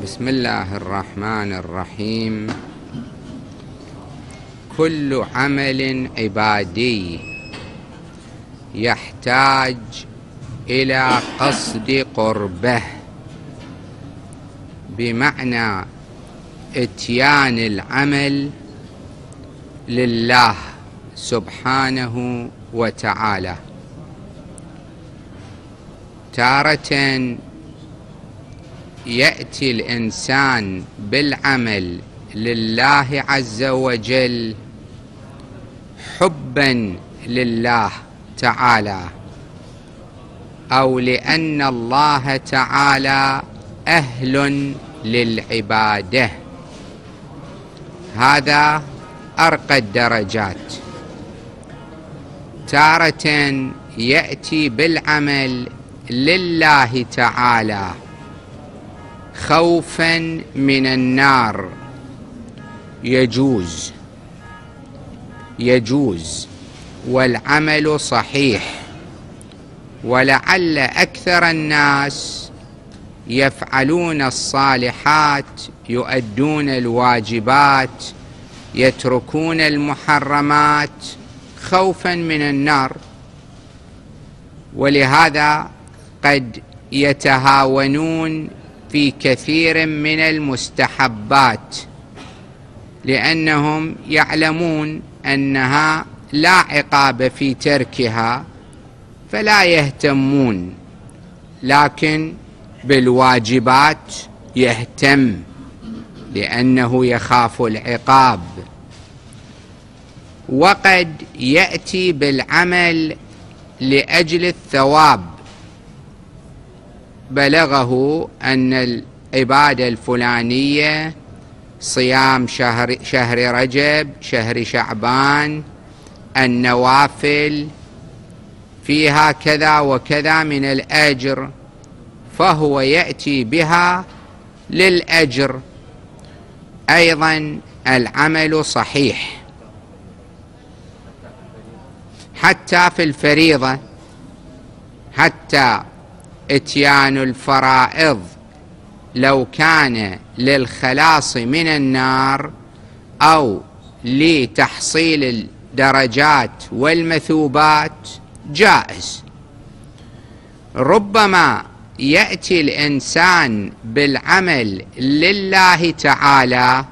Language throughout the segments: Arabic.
بسم الله الرحمن الرحيم. كل عمل عبادي يحتاج إلى قصد قربه، بمعنى إتيان العمل لله سبحانه وتعالى. تارة يأتي الإنسان بالعمل لله عز وجل حبا لله تعالى، أو لأن الله تعالى أهل للعبادة، هذا أرقى الدرجات. تارة يأتي بالعمل لله تعالى خوفا من النار، يجوز والعمل صحيح. ولعل أكثر الناس يفعلون الصالحات، يؤدون الواجبات، يتركون المحرمات خوفا من النار، ولهذا قد يتهاونون في كثير من المستحبات، لأنهم يعلمون أنها لا عقاب في تركها فلا يهتمون، لكن بالواجبات يهتم لأنه يخاف العقاب. وقد يأتي بالعمل لأجل الثواب، بلغه أن العبادة الفلانية صيام شهر رجب، شهر شعبان، النوافل فيها كذا وكذا من الأجر، فهو يأتي بها للأجر. أيضا العمل صحيح حتى في الفريضة، حتى إتيان الفرائض لو كان للخلاص من النار أو لتحصيل الدرجات والمثوبات جائز. ربما يأتي الإنسان بالعمل لله تعالى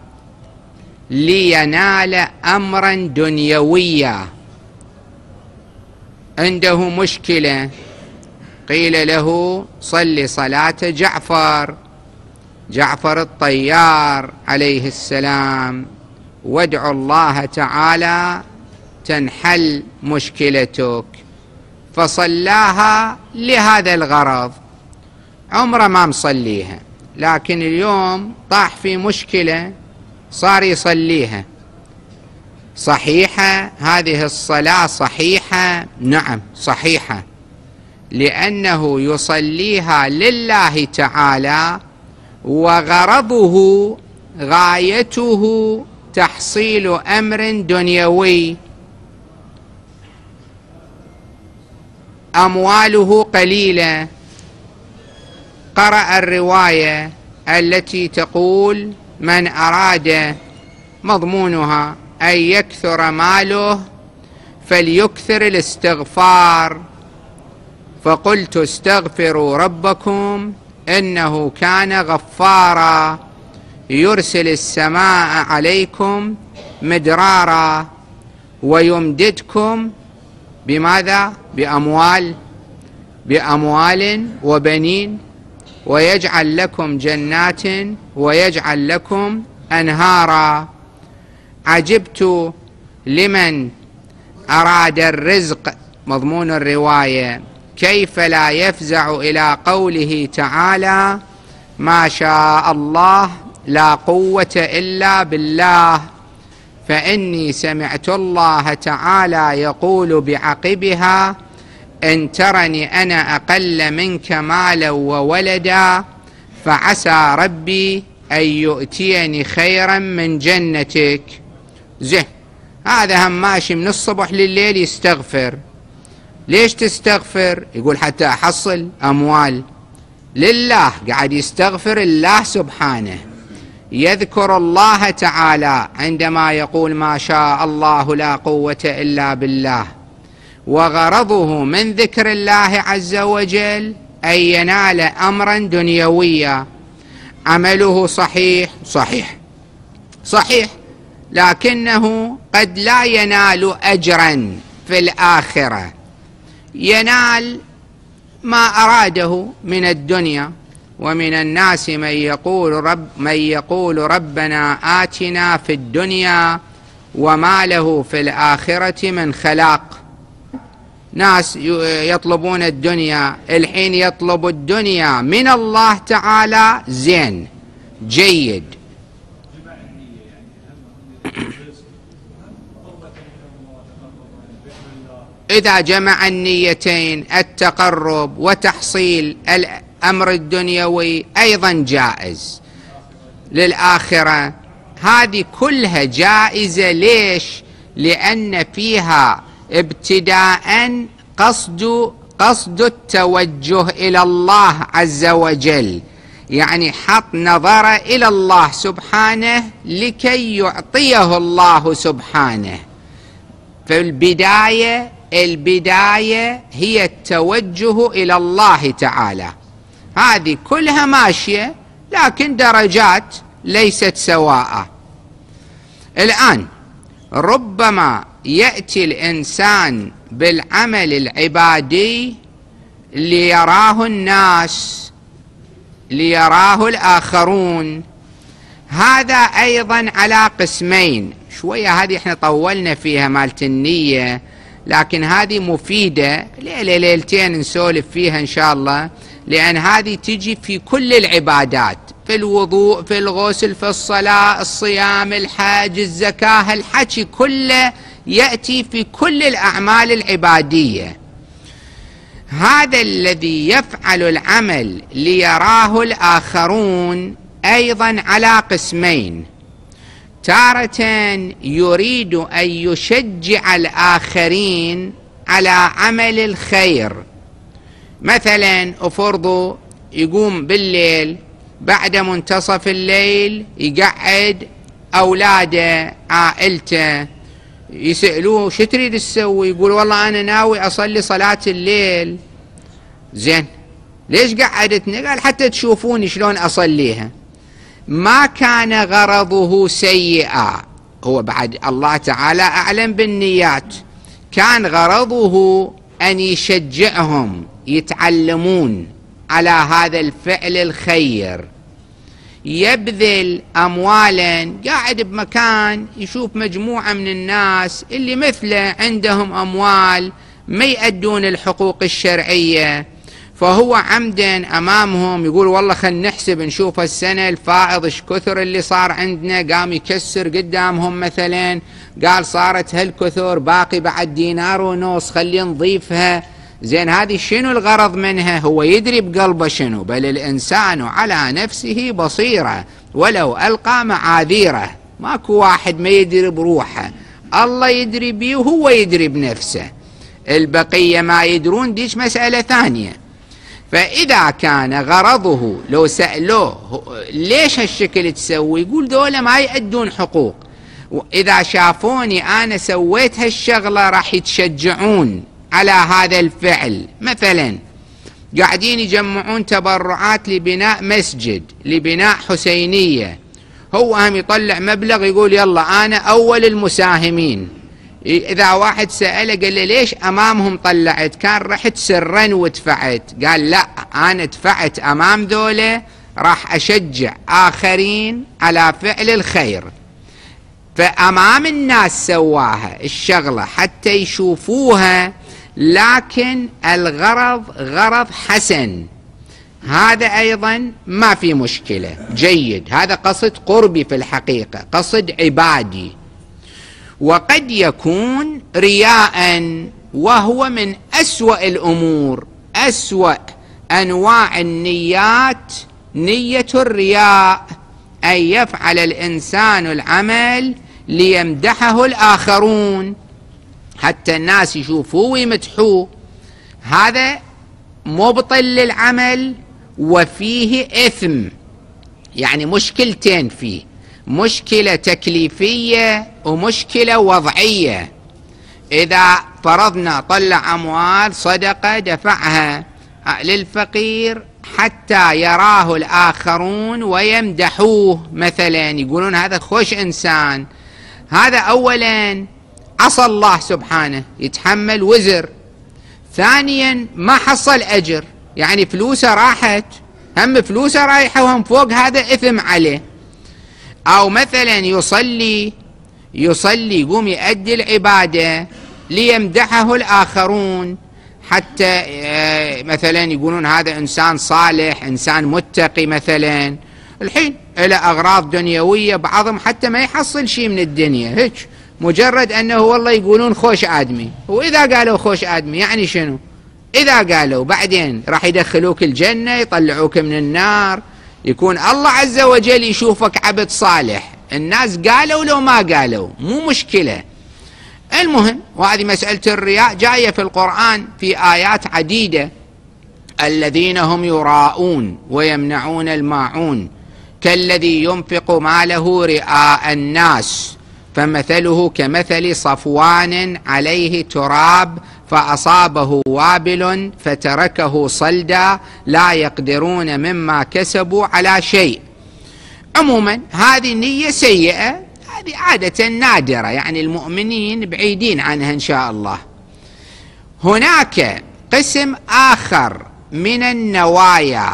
لينال أمرا دنيويا، عنده مشكلة، قيل له صل صلاة جعفر الطيار عليه السلام، وادعو الله تعالى تنحل مشكلتك، فصلاها لهذا الغرض، عمره ما مصليها، لكن اليوم طاح في مشكلة صار يصليها. صحيحة هذه الصلاة؟ صحيحة، نعم صحيحة، لأنه يصليها لله تعالى، وغرضه غايته تحصيل أمر دنيوي. أمواله قليلة، قرأ الرواية التي تقول من أراد مضمونها أن يكثر ماله فليكثر الاستغفار، فقلت استغفروا ربكم إنه كان غفارا يرسل السماء عليكم مدرارا ويمددكم بماذا؟ بأموال وبنين، ويجعل لكم جنات ويجعل لكم أنهارا. عجبت لمن أراد الرزق، مضمون الرواية، كيف لا يفزع إلى قوله تعالى ما شاء الله لا قوة إلا بالله، فإني سمعت الله تعالى يقول بعقبها إن ترني أنا أقل منك مالا وولدا فعسى ربي أن يؤتيني خيرا من جنتك. زين، هذا هم ماشي من الصبح لليل يستغفر. ليش تستغفر؟ يقول حتى أحصل أموال. لله، قاعد يستغفر الله سبحانه، يذكر الله تعالى عندما يقول ما شاء الله لا قوة إلا بالله، وغرضه من ذكر الله عز وجل أن ينال أمرا دنيويا. عمله صحيح صحيح، لكنه قد لا ينال أجرا في الآخرة، ينال ما أراده من الدنيا. ومن الناس من يقول ربنا آتنا في الدنيا وما له في الآخرة من خلاق. ناس يطلبون الدنيا، الحين يطلب الدنيا من الله تعالى، زين جيد. إذا جمع النيتين، التقرب وتحصيل الأمر الدنيوي، أيضا جائز. للآخرة هذه كلها جائزة. ليش؟ لأن فيها ابتداء قصد التوجه إلى الله عز وجل، يعني حط نظره إلى الله سبحانه لكي يعطيه الله سبحانه. فالبداية هي التوجه إلى الله تعالى. هذه كلها ماشية، لكن درجات ليست سواء. الآن ربما يأتي الإنسان بالعمل العبادي ليراه الناس، ليراه الآخرون. هذا أيضا على قسمين. شوية هذه احنا طولنا فيها مالت النية، لكن هذه مفيدة، ليلة ليلتين نسولف فيها إن شاء الله، لأن هذه تجي في كل العبادات، في الوضوء، في الغسل، في الصلاة، الصيام، الحج، الزكاة، الحكي كله يأتي في كل الأعمال العبادية. هذا الذي يفعل العمل ليراه الآخرون أيضا على قسمين. تارة يريد أن يشجع الآخرين على عمل الخير، مثلا أفرضوا يقوم بالليل بعد منتصف الليل يقعد أولاده عائلته يسألوه شو تريد تسوي؟ يقول والله أنا ناوي أصلي صلاة الليل. زين، ليش قعدتني؟ قال حتى تشوفوني شلون أصليها. ما كان غرضه سيئا، هو بعد الله تعالى أعلم بالنيات، كان غرضه أن يشجعهم يتعلمون على هذا الفعل الخير. يبذل أموالا، قاعد بمكان يشوف مجموعة من الناس اللي مثله عندهم أموال ما يأدون الحقوق الشرعية، فهو عمدا أمامهم يقول والله خلينا نحسب نشوف السنة الفائض ايش كثر اللي صار عندنا. قام يكسر قدامهم مثلا، قال صارت هالكثر، باقي بعد دينار ونص، خلينا نضيفها. زين، هذه شنو الغرض منها؟ هو يدري بقلبه شنو، بل الإنسان على نفسه بصيرة ولو ألقى معاذيره. ماكو واحد ما يدري بروحه، الله يدري بيه وهو يدري بنفسه، البقية ما يدرون، ديش مسألة ثانية. فإذا كان غرضه، لو سألوه ليش هالشكل تسوي، يقول دولة ما يأدون حقوق، وإذا شافوني أنا سويت هالشغلة راح يتشجعون على هذا الفعل. مثلا قاعدين يجمعون تبرعات لبناء مسجد، لبناء حسينية، هو هم يطلع مبلغ يقول يلا أنا أول المساهمين. إذا واحد سأله قال له ليش أمامهم طلعت؟ كان رحت سرا ودفعت. قال لا، أنا دفعت أمام ذولا، راح أشجع آخرين على فعل الخير. فأمام الناس سواها الشغلة حتى يشوفوها، لكن الغرض غرض حسن، هذا أيضا ما في مشكلة، جيد. هذا قصد قربي في الحقيقة، قصد عبادي. وقد يكون رياء، وهو من أسوأ الأمور، أسوأ أنواع النيات نية الرياء، أن يفعل الإنسان العمل ليمدحه الآخرون، حتى الناس يشوفوه ويمدحوه. هذا مبطل للعمل وفيه إثم، يعني مشكلتين فيه، مشكلة تكليفية ومشكلة وضعية. إذا فرضنا طلع أموال صدقة دفعها للفقير حتى يراه الآخرون ويمدحوه مثلا، يقولون هذا خوش إنسان، هذا أولا عصى الله سبحانه يتحمل وزر، ثانيا ما حصل أجر، يعني فلوسه راحت، هم فلوسه رايحة وهم فوق هذا إثم عليه. أو مثلا يصلي يقوم يؤدي العبادة ليمدحه الآخرون، حتى مثلا يقولون هذا إنسان صالح، إنسان متقي مثلا. الحين إلى أغراض دنيوية، بعضهم حتى ما يحصل شيء من الدنيا، هيك مجرد أنه والله يقولون خوش آدمي. وإذا قالوا خوش آدمي يعني شنو؟ إذا قالوا بعدين راح يدخلوك الجنة، يطلعوك من النار، يكون الله عز وجل يشوفك عبد صالح. الناس قالوا لو ما قالوا مو مشكلة. المهم، وهذه مسألة الرياء جاية في القرآن في آيات عديدة. الذين هم يراءون ويمنعون الماعون كالذي ينفق ماله رئاء الناس فمثله كمثل صفوان عليه تراب فأصابه وابل فتركه صلدا لا يقدرون مما كسبوا على شيء. عموما هذه نية سيئة، هذه عادة نادرة، يعني المؤمنين بعيدين عنها إن شاء الله. هناك قسم آخر من النوايا،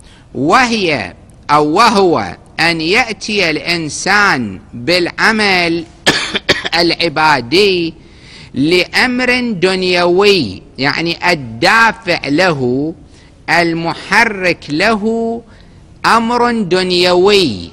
وهو أن يأتي الإنسان بالعمل العبادي لأمر دنيوي، يعني الدافع له، المحرك له أمر دنيوي.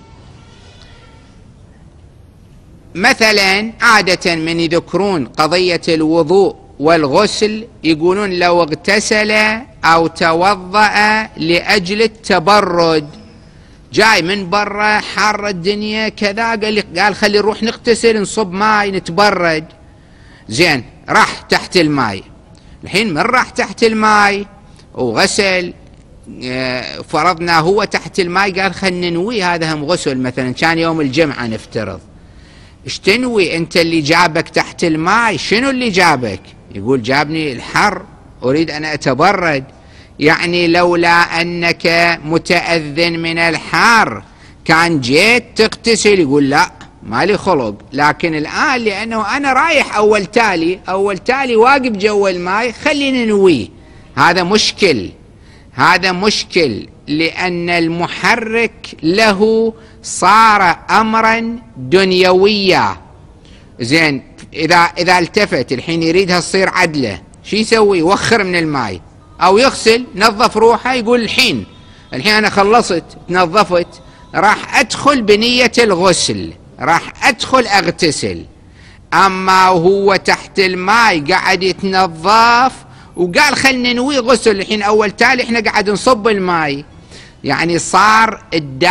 مثلا عادة من يذكرون قضية الوضوء والغسل، يقولون لو اغتسل أو توضأ لأجل التبرد، جاي من برا حار الدنيا كذا، قال خلي نروح نغتسل نصب ماي نتبرد. زين، راح تحت الماي. الحين من راح تحت الماي وغسل، فرضنا هو تحت الماي قال خلنا ننوي هذا هم غسل، مثلا كان يوم الجمعة نفترض. ايش تنوي انت اللي جابك تحت الماي؟ شنو اللي جابك؟ يقول جابني الحر، اريد ان اتبرد. يعني لولا انك متأذن من الحار كان جيت تغتسل، يقول لا مالي خلق. لكن الآن لأنه أنا رايح أول تالي واقف جو الماء، خليني ننويه. هذا مشكل لأن المحرك له صار أمرا دنيويا. زين، إذا التفت الحين يريدها تصير عدلة، شو يسوي؟ يوخر من الماء أو يغسل، نظف روحه، يقول الحين أنا خلصت نظفت، راح أدخل بنية الغسل، راح أدخل أغتسل. أما وهو تحت الماء قاعد يتنظف وقال خلنا ننوي غسل، الحين أول تالي إحنا قاعد نصب الماء، يعني صار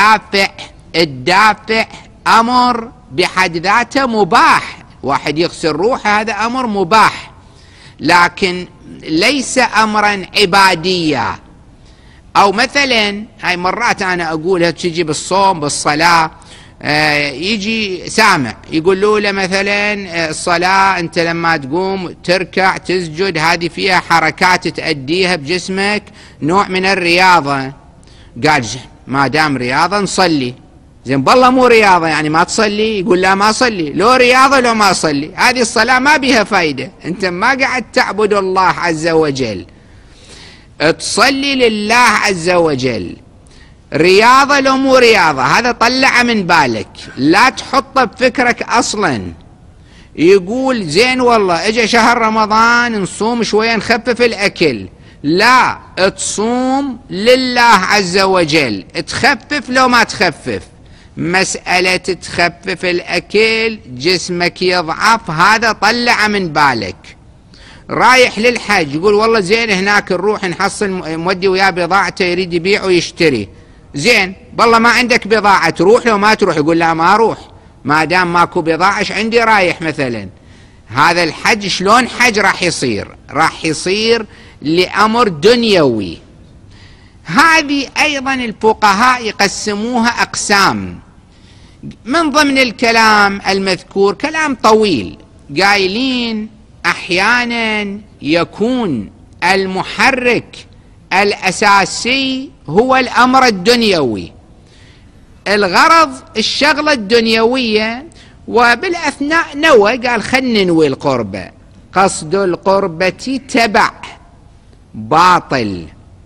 الدافع أمر بحد ذاته مباح. واحد يغسل روحه هذا أمر مباح، لكن ليس أمرا عباديا. أو مثلا هاي مرات أنا أقولها تجي بالصوم بالصلاة، يجي سامع يقول له مثلا الصلاة أنت لما تقوم تركع تسجد هذه فيها حركات تأديها بجسمك، نوع من الرياضة. قال ما دام رياضة نصلي. زين، بالله مو رياضة يعني ما تصلي؟ يقول لا ما أصلي. لو رياضة لو ما أصلي، هذه الصلاة ما بها فايدة، أنت ما قاعد تعبد الله عز وجل، تصلي لله عز وجل. رياضة لو مو رياضة هذا طلع من بالك، لا تحطه بفكرك أصلا. يقول زين والله اجى شهر رمضان نصوم شوية نخفف الأكل، لا، تصوم لله عز وجل، تخفف لو ما تخفف. مسألة تخفف الأكل جسمك يضعف، هذا طلع من بالك. رايح للحج يقول والله زين هناك نروح نحصل، مودي وياه بضاعته يريد يبيع ويشتري. زين، بالله ما عندك بضاعة تروح لو ما تروح؟ يقول لا ما اروح، ما دام ماكو بضاعة ايش عندي رايح مثلا. هذا الحج شلون حج راح يصير؟ راح يصير لأمر دنيوي. هذه أيضا الفقهاء يقسموها أقسام. من ضمن الكلام المذكور كلام طويل، قايلين أحيانا يكون المحرك الأساسي هو الأمر الدنيوي، الغرض الشغلة الدنيوية، وبالأثناء نوى قال خلنا ننوي القربة، قصد القربة تبع باطل.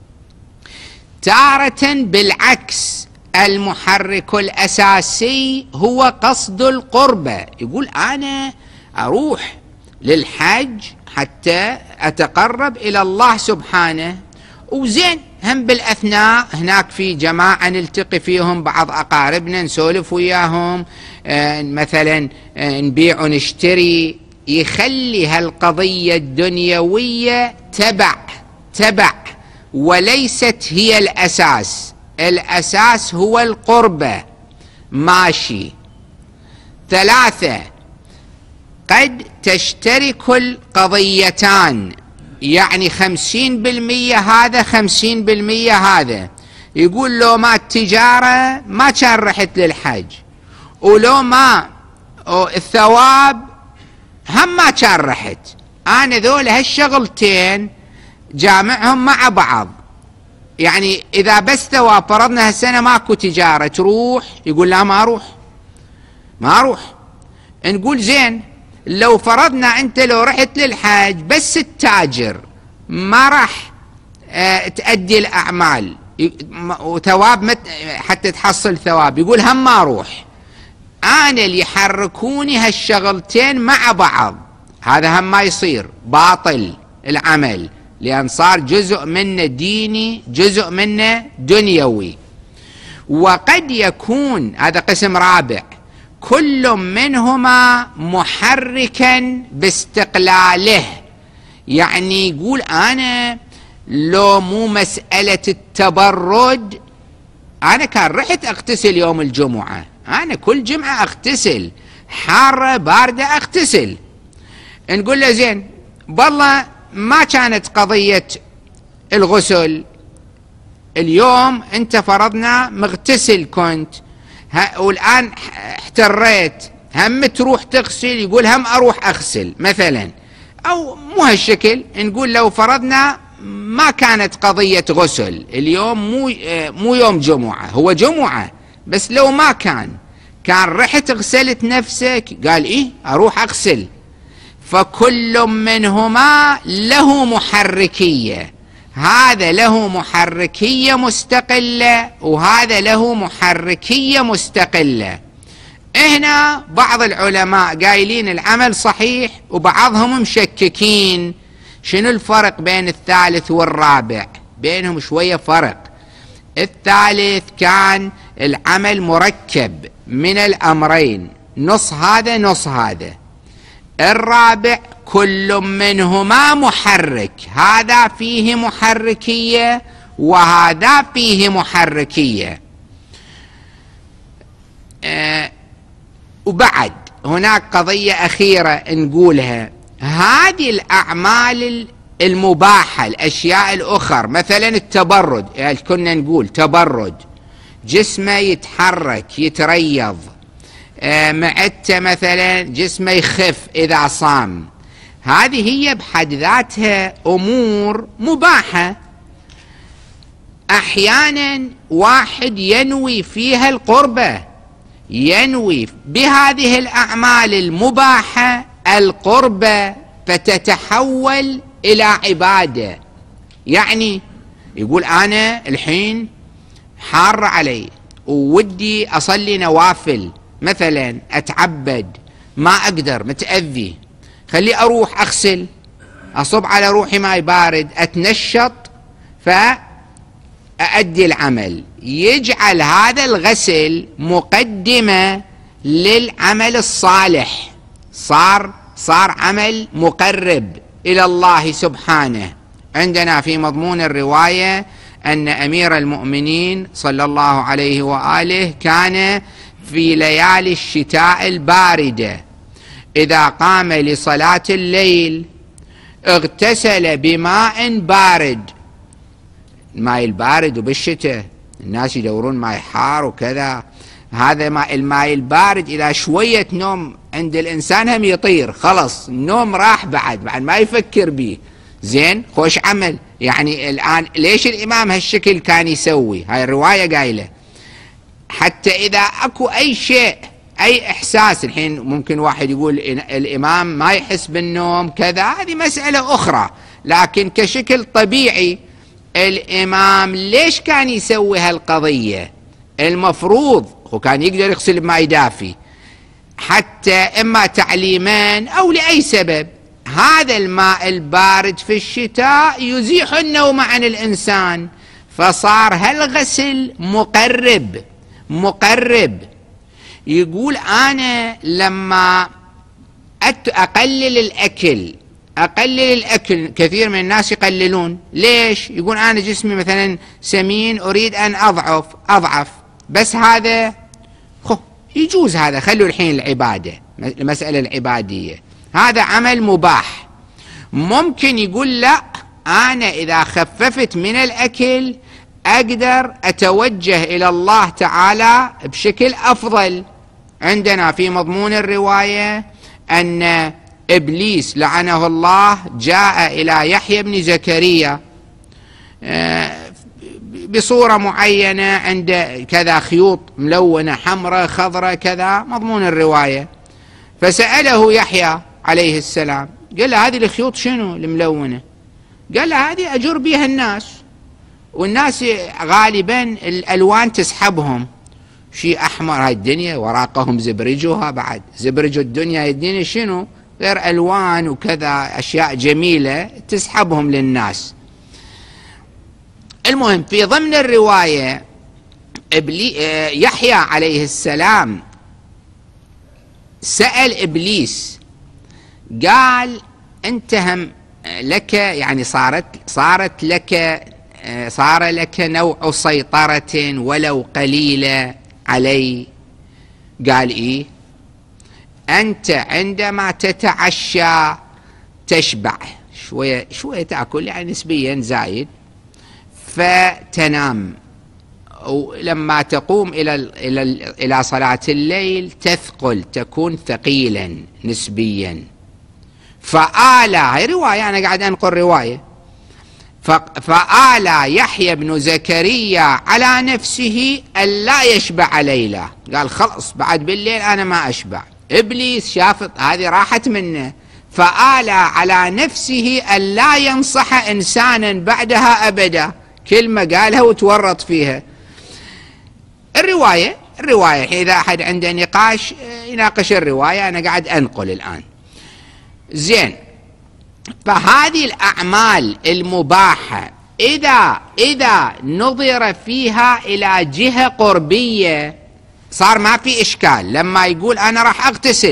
تارة بالعكس، المحرك الأساسي هو قصد القربة، يقول أنا أروح للحج حتى أتقرب إلى الله سبحانه، وزين هم بالأثناء هناك في جماعة نلتقي فيهم بعض أقاربنا نسولف وياهم، مثلا نبيع ونشتري، يخلي هالقضية الدنيوية تبع وليست هي الأساس. الأساس هو القربة، ماشي. ثلاثة، قد تشترك القضيتان، يعني 50% هذا 50% هذا. يقول لو ما التجارة ما كان رحت للحج، ولو ما الثواب هم ما كان رحت، أنا ذول هالشغلتين جامعهم مع بعض. يعني إذا بس ثواب، فرضنا هالسنة ماكو تجارة، تروح؟ يقول لا ما أروح. نقول زين، لو فرضنا أنت لو رحت للحج بس التاجر ما راح تأدي الأعمال وثواب حتى تحصل ثواب، يقول هم ما أروح. أنا اللي يحركوني هالشغلتين مع بعض، هذا هم ما يصير، باطل العمل، لأن صار جزء منه ديني جزء منه دنيوي. وقد يكون، هذا قسم رابع، كل منهما محركا باستقلاله، يعني يقول أنا لو مو مسألة التبرد، أنا كان رحت أغتسل يوم الجمعة، أنا كل جمعة أغتسل، حارة باردة أغتسل. نقول له زين والله ما كانت قضية الغسل اليوم، أنت فرضنا مغتسل كنت، والآن احتريت، هم تروح تغسل؟ يقول هم أروح أغسل مثلا، أو مو هالشكل. نقول لو فرضنا ما كانت قضية غسل اليوم، مو يوم جمعة، هو جمعة بس لو ما كان رحت غسلت نفسك، قال إيه أروح أغسل. فكل منهما له محركية، هذا له محركية مستقلة وهذا له محركية مستقلة. هنا بعض العلماء قايلين العمل صحيح، وبعضهم مشككين شنو الفرق بين الثالث والرابع، بينهم شوية فرق. الثالث كان العمل مركب من الأمرين، نص هذا نص هذا. الرابع كل منهما محرك، هذا فيه محركية وهذا فيه محركية. وبعد هناك قضية أخيرة نقولها، هذه الأعمال المباحة، الأشياء الأخرى، مثلا التبرد، يعني كنا نقول تبرد، جسمه يتحرك يتريض، معدته مثلا جسمه يخف إذا صام، هذه هي بحد ذاتها أمور مباحة. أحيانا واحد ينوي فيها القربة، ينوي بهذه الأعمال المباحة القربة، فتتحول إلى عبادة. يعني يقول أنا الحين حار علي وودي أصلي نوافل، مثلا أتعبد، ما أقدر متأذي، خلي أروح أغسل، أصب على روحي ماي بارد، أتنشط فأؤدي العمل. يجعل هذا الغسل مقدمة للعمل الصالح، صار عمل مقرب إلى الله سبحانه. عندنا في مضمون الرواية أن أمير المؤمنين صلى الله عليه وآله كان في ليالي الشتاء الباردة إذا قام لصلاة الليل اغتسل بماء بارد الماء البارد وبالشتاء الناس يدورون ماء حار وكذا. هذا الماء البارد إذا شوية نوم عند الإنسان هم يطير، خلص النوم راح، بعد ما يفكر به. زين، خوش عمل. يعني الآن ليش الإمام هالشكل كان يسوي؟ هاي الرواية قايلة حتى إذا أكو أي شيء، أي إحساس. الحين ممكن واحد يقول الإمام ما يحس بالنوم كذا، هذه مسألة أخرى، لكن كشكل طبيعي الإمام ليش كان يسوي هالقضية؟ المفروض هو كان يقدر يغسل بماء دافي، حتى إما تعليما أو لأي سبب. هذا الماء البارد في الشتاء يزيح النوم عن الإنسان، فصار هالغسل مقرب. يقول أنا لما أقلل الأكل، كثير من الناس يقللون. ليش؟ يقول أنا جسمي مثلا سمين، أريد أن أضعف، بس هذا يجوز، هذا خلوا الحين العبادة، المسألة العبادية، هذا عمل مباح. ممكن يقول لا، أنا إذا خففت من الأكل أقدر أتوجه إلى الله تعالى بشكل أفضل. عندنا في مضمون الرواية أن إبليس لعنه الله جاء إلى يحيى بن زكريا بصورة معينة، عند كذا خيوط ملونة حمراء خضراء كذا، مضمون الرواية. فسأله يحيى عليه السلام، قال له هذه الخيوط شنو الملونة؟ قال له هذه أجر بها الناس، والناس غالبا الألوان تسحبهم، شيء أحمر هاي الدنيا، وراقهم زبرجها، بعد زبرج الدنيا الدنيا شنو غير ألوان وكذا، أشياء جميلة تسحبهم للناس. المهم في ضمن الرواية يحيى عليه السلام سأل إبليس، قال أنت هم لك، يعني صار لك نوع سيطرة ولو قليلة علي. قال إيه؟ أنت عندما تتعشى تشبع شوية تأكل، يعني نسبيا زايد، فتنام، ولما تقوم إلى صلاة الليل تثقل، تكون ثقيلا نسبيا. فآلى، هي رواية أنا قاعد أنقل رواية، فآلى يحيى بن زكريا على نفسه ألا يشبع ليلة. قال خلص بعد بالليل أنا ما أشبع. إبليس شافت هذه راحت منه، فآلى على نفسه ألا ينصح إنسانا بعدها أبدا، كلمة قالها وتورط فيها. الرواية إذا أحد عنده نقاش يناقش الرواية، أنا قاعد أنقل الآن. زين، فهذه الأعمال المباحة إذا نظر فيها إلى جهة قربية صار ما في إشكال. لما يقول أنا راح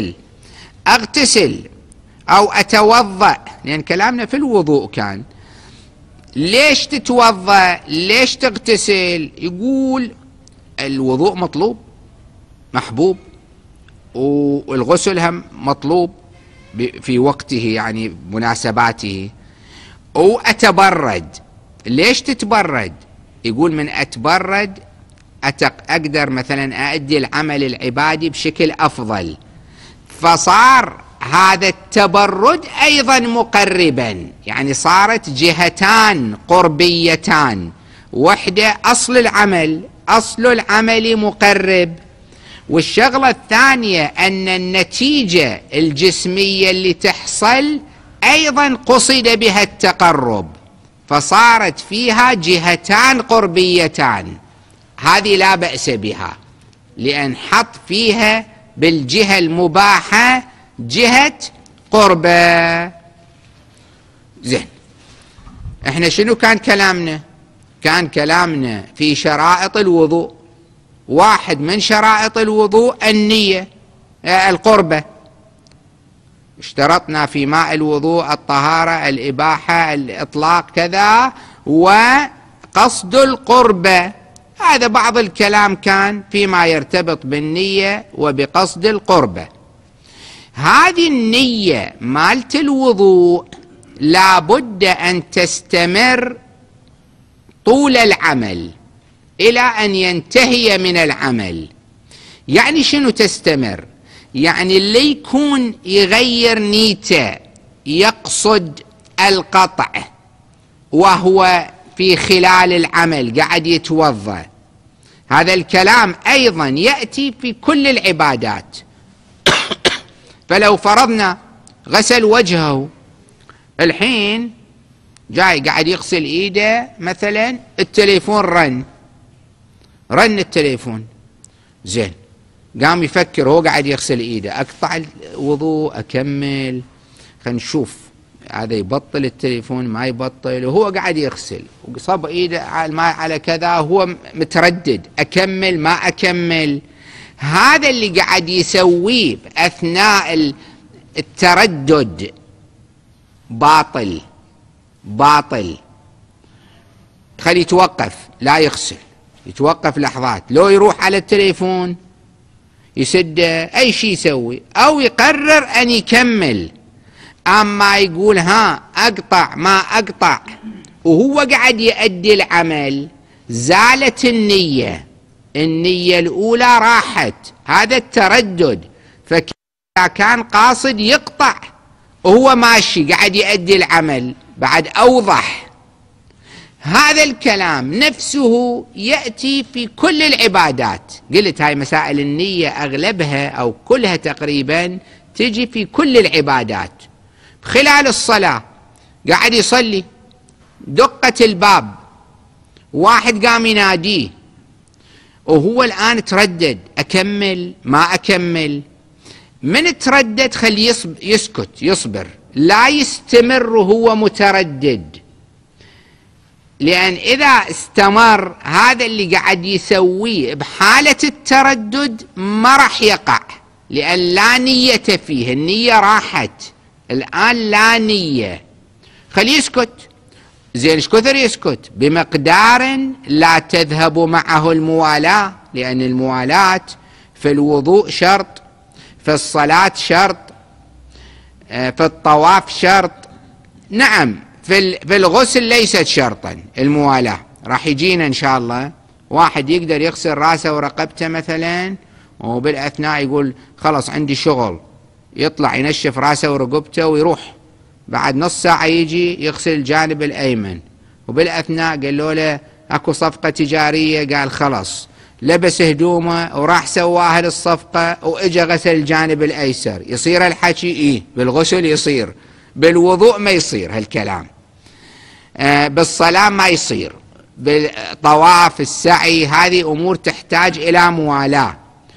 أغتسل أو أتوضأ، لأن كلامنا في الوضوء كان، ليش تتوضأ؟ ليش تغتسل؟ يقول الوضوء مطلوب محبوب، والغسل هم مطلوب في وقته، يعني مناسباته. وأتبرد، ليش تتبرد؟ يقول من أتبرد أقدر مثلا أؤدي العمل العبادي بشكل أفضل. فصار هذا التبرد أيضا مقربا، يعني صارت جهتان قربيتان، وحدة أصل العمل مقرب، والشغلة الثانية أن النتيجة الجسمية اللي تحصل أيضا قصد بها التقرب، فصارت فيها جهتان قربيتان. هذه لا بأس بها، لأن حط فيها بالجهة المباحة جهة قربة. زين، احنا شنو كان كلامنا؟ كان كلامنا في شرائط الوضوء. واحد من شرائط الوضوء النية، القربة. اشترطنا في ماء الوضوء الطهارة، الإباحة، الإطلاق كذا، وقصد القربة. هذا بعض الكلام كان فيما يرتبط بالنية وبقصد القربة. هذه النية مالت الوضوء لابد أن تستمر طول العمل إلى أن ينتهي من العمل. يعني شنو تستمر؟ يعني اللي يكون يغير نيته يقصد القطع وهو في خلال العمل قاعد يتوضأ، هذا الكلام أيضا يأتي في كل العبادات. فلو فرضنا غسل وجهه، الحين جاي قاعد يغسل ايده، مثلا التليفون رن التليفون، زين قام يفكر هو قاعد يغسل ايده، اقطع الوضوء اكمل، خلينا نشوف هذا يبطل التليفون ما يبطل، وهو قاعد يغسل وصب ايده على الماء على كذا، هو متردد اكمل ما اكمل. هذا اللي قاعد يسويه اثناء التردد باطل. خلي يتوقف، لا يغسل، يتوقف لحظات، لو يروح على التليفون يسده، اي شيء يسوي، او يقرر ان يكمل. اما يقول ها اقطع ما اقطع وهو قاعد يؤدي العمل، زالت النية الاولى راحت، هذا التردد. فكان قاصد يقطع وهو ماشي قاعد يؤدي العمل بعد اوضح. هذا الكلام نفسه يأتي في كل العبادات. قلت هاي مسائل النية اغلبها او كلها تقريبا تجي في كل العبادات. خلال الصلاة قاعد يصلي، دقت الباب، واحد قام يناديه وهو الآن تردد أكمل ما أكمل. من تردد خليه يسكت يصبر، لا يستمر وهو متردد، لأن إذا استمر هذا اللي قاعد يسويه بحالة التردد ما راح يقع، لأن لا نية فيه، النية راحت، الآن لا نية. خليه يسكت. زين ايش كثر يسكت؟ بمقدار لا تذهب معه الموالاة، لأن الموالاة في الوضوء شرط، في الصلاة شرط، في الطواف شرط. نعم في الغسل ليست شرطا الموالاة، راح يجينا إن شاء الله. واحد يقدر يغسل راسه ورقبته مثلا، وبالأثناء يقول خلاص عندي شغل، يطلع ينشف راسه ورقبته ويروح، بعد نص ساعة يجي يغسل الجانب الأيمن، وبالأثناء قالوا له أكو صفقة تجارية، قال خلاص، لبس هدومه وراح سواها للصفقة وإجا غسل الجانب الأيسر. يصير الحكي؟ إيه بالغسل يصير، بالوضوء ما يصير هالكلام، بالصلاة ما يصير، بالطواف السعي هذه أمور تحتاج إلى موالاة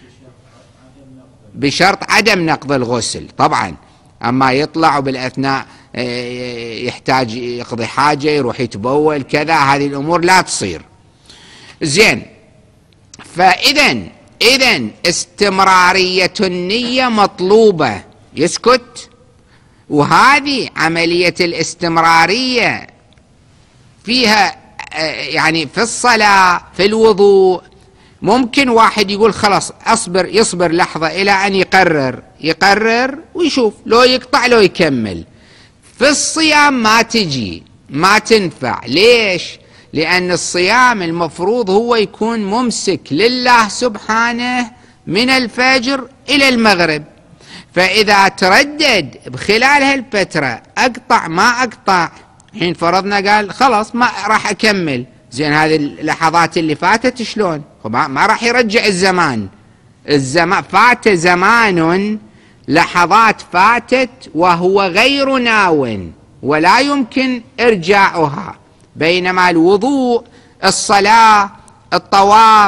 بشرط عدم نقض الغسل طبعا. أما يطلع وبالأثناء يحتاج يقضي حاجة، يروح يتبول كذا، هذه الأمور لا تصير. زين، فإذا استمرارية النية مطلوبة. يسكت، وهذه عملية الاستمرارية فيها يعني في الصلاة في الوضوء ممكن واحد يقول خلاص يصبر لحظة إلى أن يقرر ويشوف، لو يقطع لو يكمل. في الصيام ما تجي، ما تنفع. ليش؟ لأن الصيام المفروض هو يكون ممسك لله سبحانه من الفجر إلى المغرب، فإذا تردد بخلال هالفترة أقطع ما أقطع، حين فرضنا قال خلاص ما راح أكمل، زين هذه اللحظات اللي فاتت شلون؟ ما راح يرجع الزمان فات زمان، لحظات فاتت وهو غير ناو ولا يمكن إرجاعها. بينما الوضوء، الصلاة، الطواف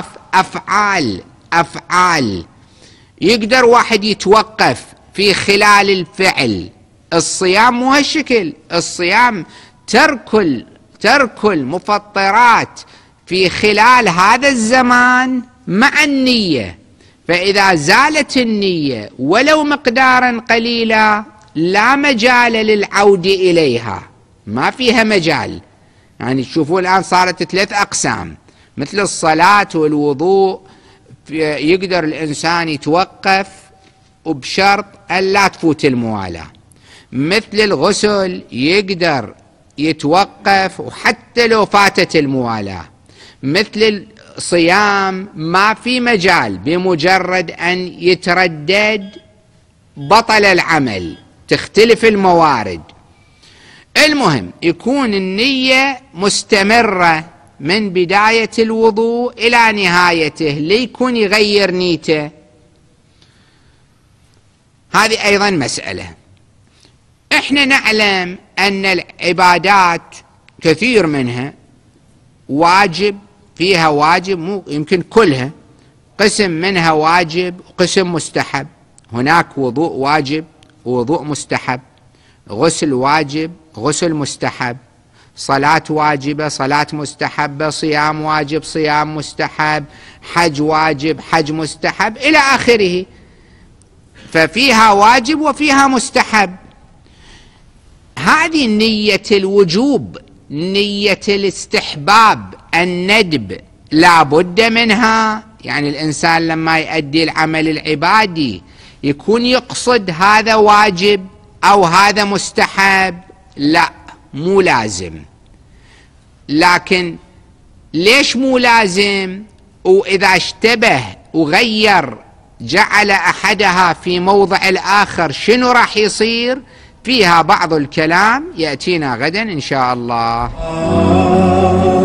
أفعال يقدر واحد يتوقف في خلال الفعل. الصيام مو هالشكل، الصيام ترك المفطرات في خلال هذا الزمان مع النية، فإذا زالت النية ولو مقدارا قليلا لا مجال للعود إليها، ما فيها مجال. يعني تشوفوا الآن صارت 3 أقسام، مثل الصلاة والوضوء يقدر الإنسان يتوقف وبشرط أن لا تفوت الموالاة. مثل الغسل يقدر يتوقف، وحتى لو فاتت الموالاة مثل الصيام ما في مجال، بمجرد أن يتردد بطل العمل، تختلف الموارد. المهم يكون النية مستمرة من بداية الوضوء إلى نهايته، ليكون يغير نيته. هذه أيضا مسألة. احنا نعلم أن العبادات كثير منها واجب، فيها واجب، مو يمكن كلها، قسم منها واجب وقسم مستحب. هناك وضوء واجب ووضوء مستحب، غسل واجب غسل مستحب، صلاة واجبة صلاة مستحبة، صيام واجب صيام مستحب، حج واجب حج مستحب، إلى آخره. ففيها واجب وفيها مستحب. هذه نية الوجوب، نية الاستحباب، الندب، لا بد منها. يعني الإنسان لما يؤدي العمل العبادي يكون يقصد هذا واجب أو هذا مستحب، لا مو لازم. لكن ليش مو لازم؟ وإذا اشتبه وغير جعل أحدها في موضع الآخر شنو راح يصير؟ فيها بعض الكلام يأتينا غدا إن شاء الله.